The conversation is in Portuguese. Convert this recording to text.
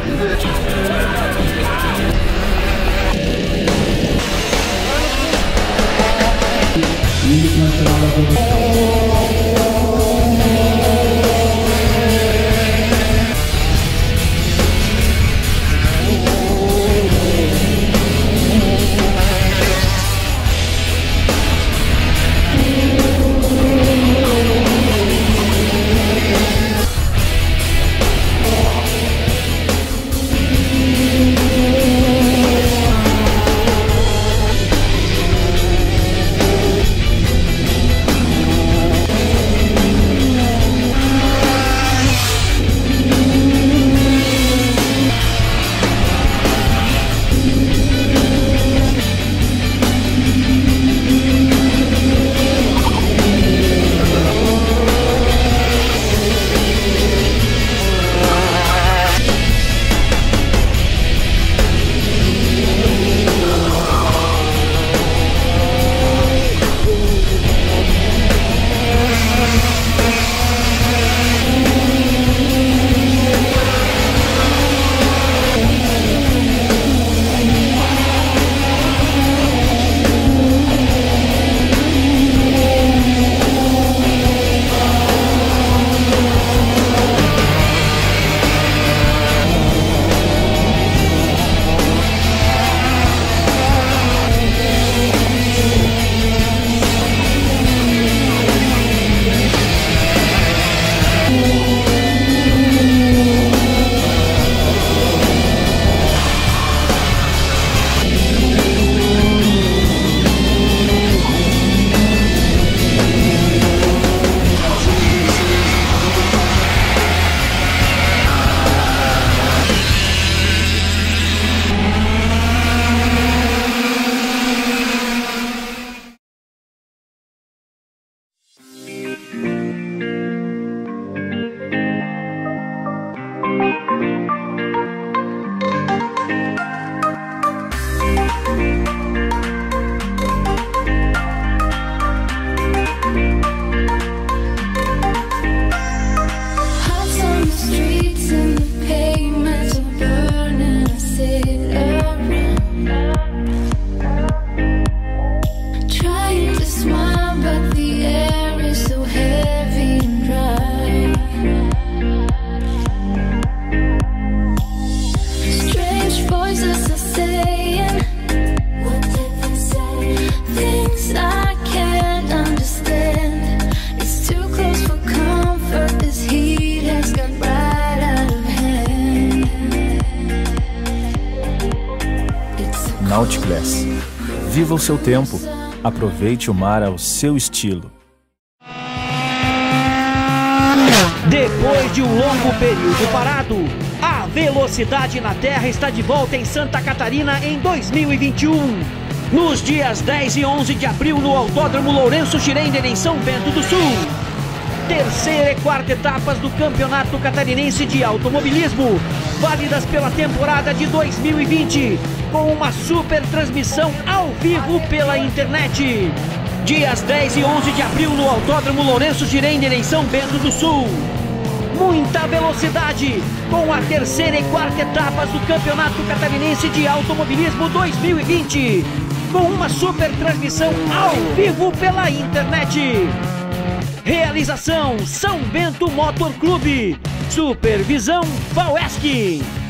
Nauticlass. Viva o seu tempo. Aproveite o mar ao seu estilo. Depois de um longo período parado, a velocidade na Terra está de volta em Santa Catarina em 2021. Nos dias 10 e 11 de abril no Autódromo Lourenço Schirender em São Bento do Sul. Terceira e quarta etapas do Campeonato Catarinense de Automobilismo, válidas pela temporada de 2020, com uma super transmissão ao vivo pela internet. Dias 10 e 11 de abril no Autódromo Lourenço Schirender em São Bento do Sul. Muita velocidade, com a terceira e quarta etapas do Campeonato Catarinense de Automobilismo 2020, com uma super transmissão ao vivo pela internet. Realização São Bento Motor Clube. Supervisão Valesc.